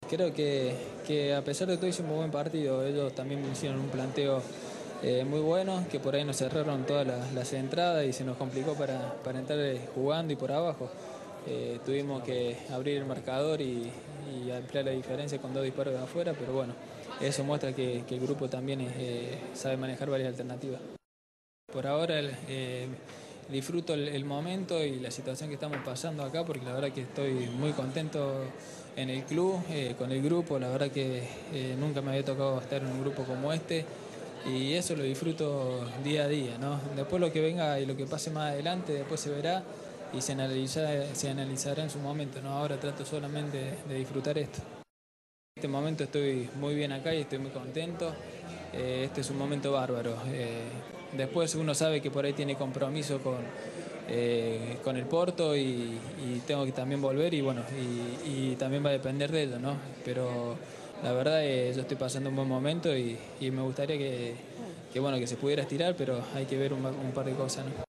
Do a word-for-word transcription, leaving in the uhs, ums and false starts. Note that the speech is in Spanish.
Creo que, que a pesar de todo hicimos un buen partido. Ellos también hicieron un planteo eh, muy bueno, que por ahí nos cerraron todas las, las entradas y se nos complicó para, para entrar eh, jugando y por abajo. Eh, tuvimos que abrir el marcador y, y ampliar la diferencia con dos disparos de afuera, pero bueno, eso muestra que, que el grupo también eh, sabe manejar varias alternativas. Por ahora eh, disfruto el, el momento y la situación que estamos pasando acá, porque la verdad que estoy muy contento en el club, eh, con el grupo. La verdad que eh, nunca me había tocado estar en un grupo como este y eso lo disfruto día a día, ¿no? Después lo que venga y lo que pase más adelante, después se verá y se analizará, se analizará en su momento, ¿no? Ahora trato solamente de, de disfrutar esto. En este momento estoy muy bien acá y estoy muy contento. Eh, este es un momento bárbaro. Eh, después uno sabe que por ahí tiene compromiso con, eh, con el Porto y, y tengo que también volver y bueno, y, y también va a depender de ello, ¿no? Pero la verdad eh, yo estoy pasando un buen momento y, y me gustaría que, que, bueno, que se pudiera estirar, pero hay que ver un, un par de cosas, ¿no?